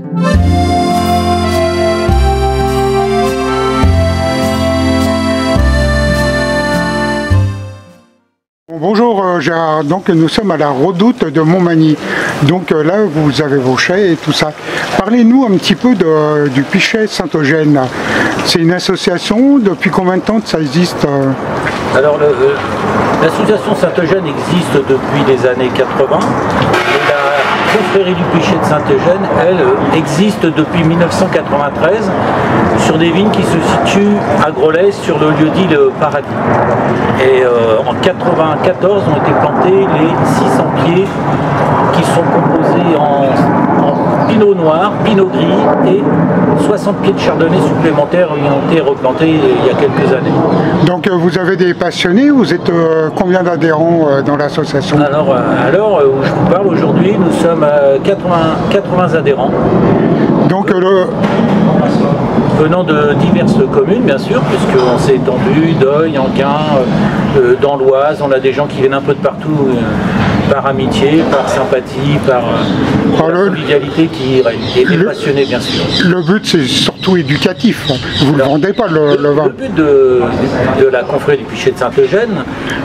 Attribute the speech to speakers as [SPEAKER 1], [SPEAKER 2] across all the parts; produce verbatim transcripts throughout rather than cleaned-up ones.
[SPEAKER 1] Bonjour euh, Gérard, donc nous sommes à la Redoute de Montmagny. Donc euh, là vous avez vos chais et tout ça. Parlez-nous un petit peu de, du Pichet Saint-Eugène. C'est une association, depuis combien de temps ça existe euh...
[SPEAKER 2] Alors l'association Saint-Eugène existe depuis les années quatre-vingt. Et la confrérie du Pichet de Saint-Eugène, elle, existe depuis mille neuf cent quatre-vingt-treize sur des vignes qui se situent à Grolais sur le lieu-dit Le Paradis. Et euh, en mille neuf cent quatre-vingt-quatorze ont été plantés les six cents pieds qui sont composés en, en pinot noir, pinot gris et soixante pieds de chardonnay supplémentaires qui ont été replantés il y a quelques années.
[SPEAKER 1] Donc euh, vous avez des passionnés, vous êtes euh, combien d'adhérents euh, dans l'association?
[SPEAKER 2] Alors, euh, alors où je vous parle aujourd'hui, nous sommes à quatre-vingts, quatre-vingts adhérents.
[SPEAKER 1] Donc euh, le...
[SPEAKER 2] venant de diverses communes, bien sûr, puisqu'on s'est étendu, Deuil, Enghien, euh, dans l'Oise, on a des gens qui viennent un peu de partout, euh, par amitié, par sympathie, par, euh, par la convivialité qui règne, et des passionnés, bien sûr. Le
[SPEAKER 1] but, c'est surtout éducatif, vous ne vendez pas le, le vin.
[SPEAKER 2] Le but de, de la confrérie du Pichet de Saint-Eugène,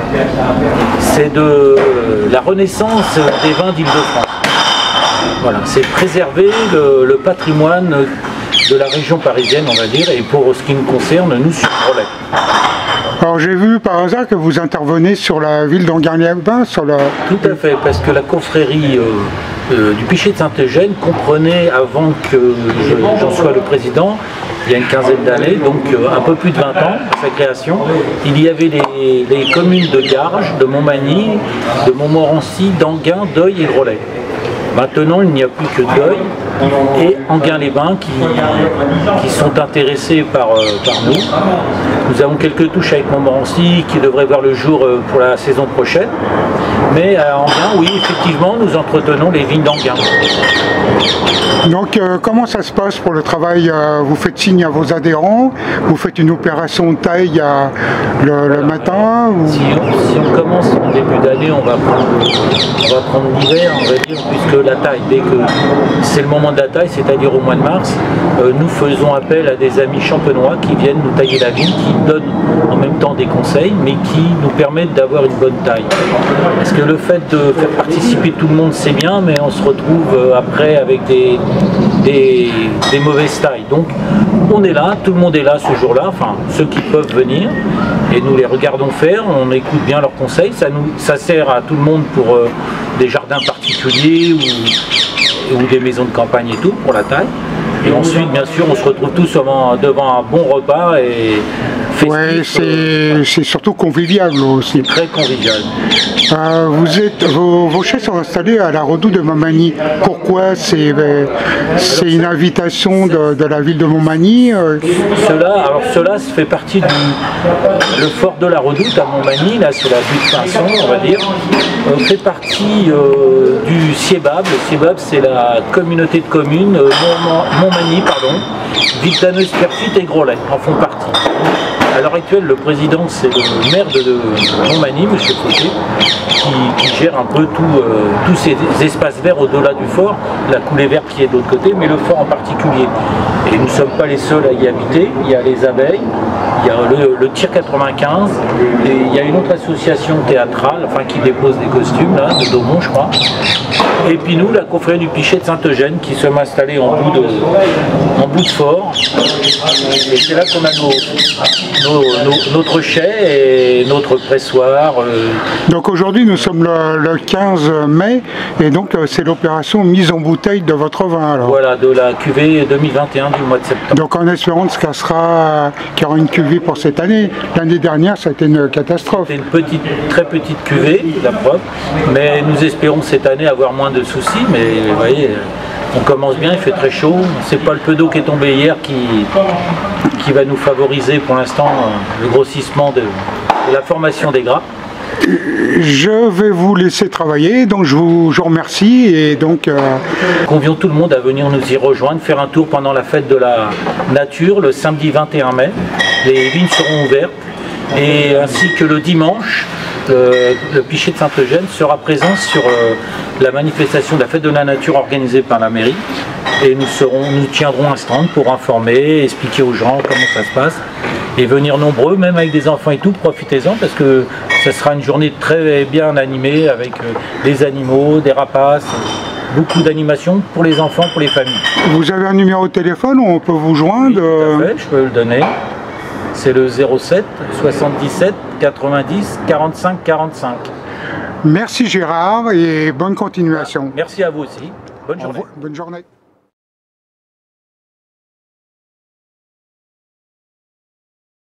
[SPEAKER 2] c'est de la renaissance des vins d'Île-de-France. Voilà, c'est préserver le, le patrimoine de la région parisienne, on va dire, et pour ce qui nous concerne, nous sur Grolais.
[SPEAKER 1] Alors j'ai vu par hasard que vous intervenez sur la ville d'Enghien-les-Bains, sur la...
[SPEAKER 2] Tout à fait, parce que la confrérie euh, euh, du Pichet de Saint-Eugène comprenait, avant que j'en sois le président, il y a une quinzaine d'années, donc euh, un peu plus de vingt ans à sa création, il y avait les, les communes de Garges, de Montmagny, de Montmorency, d'Enghien, Deuil et Grolais. Maintenant, il n'y a plus que Deuil et Enghien-les-Bains qui, qui sont intéressés par, euh, par nous. Nous avons quelques touches avec Montmorency qui devraient voir le jour euh, pour la saison prochaine. Mais à Enghien, oui, effectivement, nous entretenons les vignes d'Enghien.
[SPEAKER 1] Donc euh, comment ça se passe pour le travail? euh, Vous faites signe à vos adhérents, vous faites une opération de taille euh, le, le matin ou...
[SPEAKER 2] si, on, si on commence en début d'année, on va prendre, on va prendre l'hiver, on va dire, puisque la taille, dès que c'est le moment de la taille, c'est-à-dire au mois de mars, euh, nous faisons appel à des amis champenois qui viennent nous tailler la vigne, qui donnent en même temps des conseils, mais qui nous permettent d'avoir une bonne taille. Parce que le fait de faire participer tout le monde, c'est bien, mais on se retrouve euh, après avec des Des, des mauvaises tailles. Donc on est là, tout le monde est là ce jour-là, enfin ceux qui peuvent venir, et nous les regardons faire, on écoute bien leurs conseils, ça, nous, ça sert à tout le monde pour euh, des jardins particuliers ou, ou des maisons de campagne et tout, pour la taille. Et ensuite, bien sûr, on se retrouve tous devant, devant un bon repas et festif.
[SPEAKER 1] Ouais, c'est euh, surtout convivial aussi.
[SPEAKER 2] Très convivial.
[SPEAKER 1] Euh, vous êtes, vos, vos chais sont installés à la Redoute de Montmagny. Pourquoi? C'est euh, une invitation de, de la ville de Montmagny euh...
[SPEAKER 2] Cela, alors cela fait partie du le fort de la Redoute à Montmagny, là sur la butte Pinson, on va dire, euh, fait partie euh, du Siebab. Le Siebab, c'est la communauté de communes euh, Montmagny, pardon, Villetaneuse, Perfit et Grolais en font partie. À l'heure actuelle, le président, c'est le maire de, de Montmagny, M. Fauché, qui, qui gère un peu tout, euh, tous ces espaces verts au-delà du fort, la coulée verte qui est de l'autre côté, mais le fort en particulier. Et nous ne sommes pas les seuls à y habiter, il y a les abeilles, il y a le, le Tir quatre-vingt-quinze, et il y a une autre association théâtrale, enfin qui dépose des costumes, là, de Daumont, je crois. Et puis nous, la confrérie du Pichet de Saint-Eugène, qui sommes installés en bout de, en bout de fort. Et c'est là qu'on a nos, nos, nos, notre chai et notre pressoir. Euh.
[SPEAKER 1] Donc aujourd'hui, nous sommes le, le quinze mai, et donc c'est l'opération mise en bouteille de votre vin. Alors.
[SPEAKER 2] Voilà, de la cuvée deux mille vingt et un du mois de septembre.
[SPEAKER 1] Donc en espérant que ça sera, qu'il y aura une cuvée pour cette année. L'année dernière, ça a été une catastrophe.
[SPEAKER 2] C'était une petite, très petite cuvée, la preuve, mais nous espérons cette année avoir moins de soucis, mais vous voyez, on commence bien, il fait très chaud, c'est pas le peu d'eau qui est tombé hier qui, qui va nous favoriser pour l'instant le grossissement de, de la formation des grappes.
[SPEAKER 1] Je vais vous laisser travailler, donc je vous, je vous remercie et donc... Euh...
[SPEAKER 2] Convions tout le monde à venir nous y rejoindre, faire un tour pendant la fête de la nature, le samedi vingt et un mai. Les vignes seront ouvertes, et ainsi que le dimanche, le, le Pichet de Saint-Eugène sera présent sur euh, la manifestation de la fête de la nature organisée par la mairie. Et nous, serons, nous tiendrons un stand pour informer, expliquer aux gens comment ça se passe. Et venir nombreux, même avec des enfants et tout, profitez-en parce que ça sera une journée très bien animée avec euh, des animaux, des rapaces, beaucoup d'animations pour les enfants, pour les familles.
[SPEAKER 1] Vous avez un numéro de téléphone où on peut vous joindre?
[SPEAKER 2] Oui, tout à fait, je peux le donner. C'est le zéro sept soixante-dix-sept quatre-vingt-dix quarante-cinq quarante-cinq.
[SPEAKER 1] Merci Gérard et bonne continuation.
[SPEAKER 2] Merci à vous aussi. Bonne journée.
[SPEAKER 1] Bonne journée.